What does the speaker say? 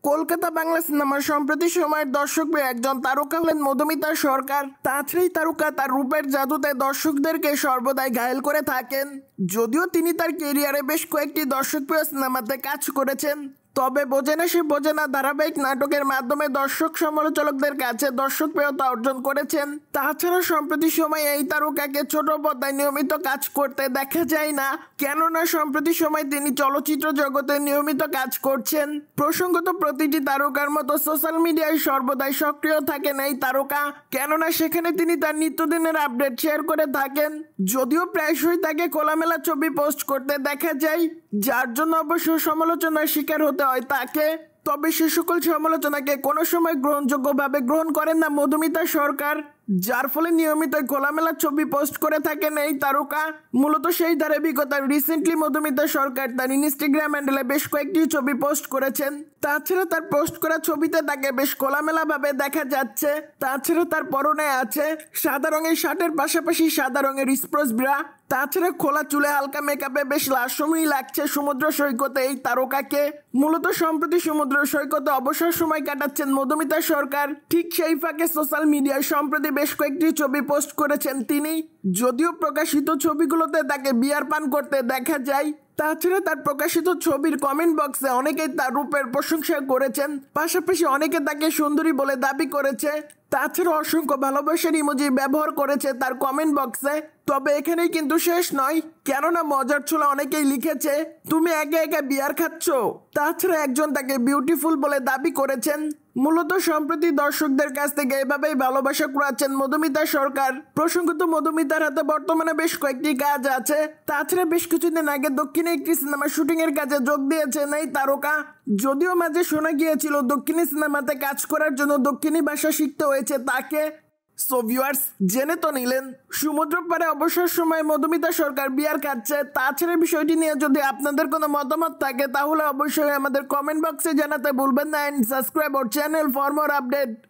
কলকাতা বাংলা সিনেমার সম্প্রতি সময়ের দর্শকপ্রিয় একজন তারকা হলেন মধুমিতা সরকার। তাছাড়াই তারকা তার রূপের জাদুতে দর্শকদেরকে সর্বদাই ঘায়েল করে থাকেন। যদিও তিনি তার কেরিয়ারে বেশ কয়েকটি দর্শকপ্রিয় সিনেমাতে কাজ করেছেন, তবে বোঝে না সে বোঝে না ধারাবাহিক নাটকের মাধ্যমে দর্শক সমালোচকদের কাছে দর্শকপ্রিয়তা অর্জন করেছেন। তাছাড়া সম্প্রতি সময়ে এই তারকাকে ছোট পর্দায় নিয়মিত কাজ করতে দেখা যায় না, কেননা সম্প্রতি সময় তিনি চলচ্চিত্র জগতে নিয়মিত কাজ করছেন। প্রসঙ্গত প্রতিটি তারকার মতো সোশ্যাল মিডিয়ায় সর্বদাই সক্রিয় থাকেন এই তারকা, কেননা সেখানে তিনি তার নিত্যদিনের আপডেট শেয়ার করে থাকেন। যদিও প্রায়শই তাকে খোলামেলা ছবি পোস্ট করতে দেখা যায়, যার জন্য অবশ্য সমালোচনার শিকার হতে হয় তাকে। তবে সে সকল সমালোচনাকে কোনো সময় গ্রহণযোগ্যভাবে গ্রহণ করেন না মধুমিতা সরকার, যার ফলে নিয়মিত খোলামেলা ছবি পোস্ট করে থাকেন এই তারকা। মূলত সেই ধারাবাহিকতার রিসেন্টলি মধুমিতা সরকার তার ইনস্টাগ্রাম হ্যান্ডেলে বেশ কয়েকটি ছবি পোস্ট করেছেন। তাছাড়া তার পোস্ট করা ছবিতে তাকে বেশ খোলামেলাভাবে দেখা যাচ্ছে। তাছাড়া তার পরনে আছে সাদা রঙের শার্টের পাশাপাশি সাদা রঙের স্পোর্টস ব্রা। তাছাড়া খোলা চুলে হালকা মেকআপে বেশ লাস্যময়ী লাগছে সমুদ্র সৈকতে এই তারকাকে। মূলত সম্প্রতি সমুদ্র সৈকতে অবসর সময় কাটাচ্ছেন মধুমিতা সরকার। ঠিক সেই ফাঁকে সোশ্যাল মিডিয়ায় সম্প্রতি বেশ কয়েকটি ছবি পোস্ট করেছেন তিনি। যদিও প্রকাশিত ছবিগুলোতে তাকে বিয়ার পান করতে দেখা যায়। তাছাড়া তার প্রকাশিত ছবির কমেন্ট বক্সে অনেকেই তার রূপের প্রশংসা করেছেন, পাশাপাশি অনেকে তাকে সুন্দরী বলে দাবি করেছে। তাছাড়া অসংখ্য ভালোবাসার ইমোজি ব্যবহার করেছে তার কমেন্ট বক্সে। তবে এখানেই কিন্তু শেষ নয়, কেননা মজার ছোলা অনেকেই লিখেছে তুমি একা একা বিয়ার খাচ্ছ। তাছাড়া একজন তাকে বিউটিফুল বলে দাবি করেছেন। মূলত সম্প্রতি দর্শকদের কাছ থেকে এভাবেই ভালোবাসা কুড়াচ্ছেন মধুমিতা সরকার। প্রসঙ্গত মধুমিতার হাতে বর্তমানে বেশ কয়েকটি কাজ আছে। তাছাড়া বেশ কিছুদিন আগে দক্ষিণে একটি সিনেমা শুটিং এর কাজে যোগ দিয়েছেন এই তারকা। যদিও মাঝে শোনা গিয়েছিল দক্ষিণী সিনেমাতে কাজ করার জন্য দক্ষিণী ভাষা শিখতে হয়েছে তাকে। সো ভিউয়ার্স, জেনে তো নিলেন সমুদ্র পাড়ে অবসর সময় মধুমিতা সরকার বিয়ার খাচ্ছে। তাছাড়া বিষয়টি নিয়ে যদি আপনাদের কোনো মতামত থাকে তাহলে অবশ্যই আমাদের কমেন্ট বক্সে জানাতে ভুলবেন না। And subscribe our channel for more update.